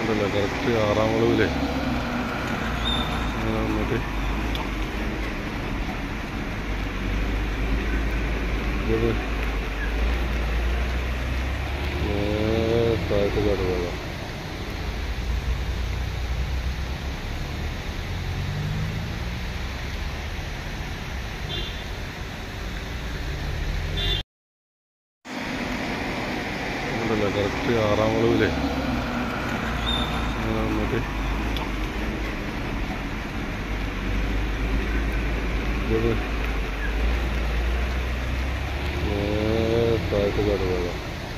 Correct 6-ാം വളവിലെ വന്നിട്ട് താഴത്ത് കടവുക. Correct 6-ാം വളവിലെ വന്നിട്ട് താഴത്ത് കടവുക.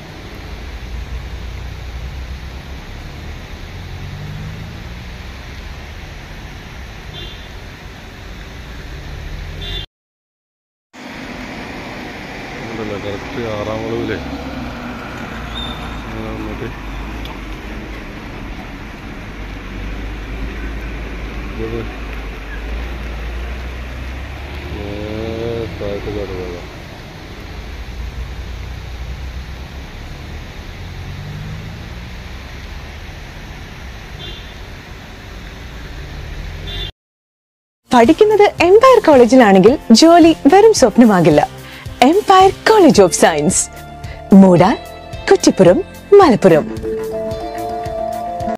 കറക്റ്റ് 6-ാം വളവിലെ വന്നിട്ട് താഴത്ത് കടവുക. പഠിക്കുന്നത് എംപയർ കോളേജിലാണെങ്കിൽ ജോലി വെറും സ്വപ്നമാകില്ല. Empire college of science, Moodal, Kuttippuram, Malappuram.